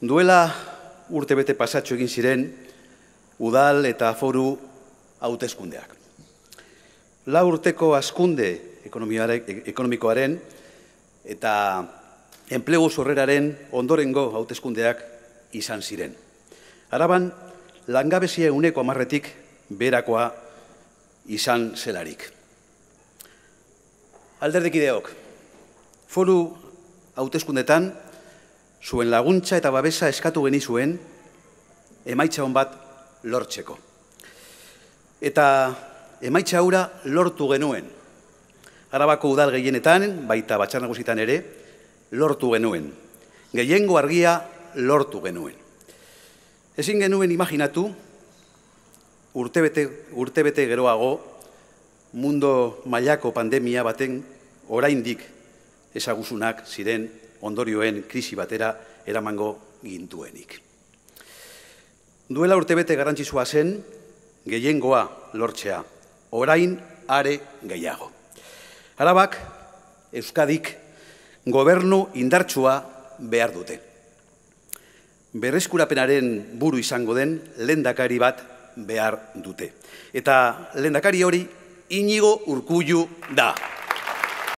Duela urtebete pasatxo egin ziren udal eta foru hauteskundeak. 4 urteko hazkunde ekonomikoaren eta enplegu sorreraren ondorengo hauteskundeak izan ziren. Araban, langabezia 10%tik beherakoa izan zelarik. Alderdikideok, foru hauteskundetan zuen laguntza eta babesa eskatu genizuen emaitza on bat lortzeko. Eta emaitza hura lortu genuen. Arabako udal gehienetan, baita Batzar Nagusitan ere, lortu genuen. Gehiengo argia lortu genuen. Ezin genuen imaginatu, urtebete geroago, mundu mailako pandemia baten oraindik ezaguzunak ziren ondorioen krisi batera eramango gintuenik. Duela urtebete garrantzitsua zen, gehiengoa lortzea, orain are gehiago. Arabak, Euskadik, gobernu indartsua behar dute. Berreskurapenaren buru izango den lehendakari bat behar dute. Eta lehendakari hori Iñigo Urkullu da.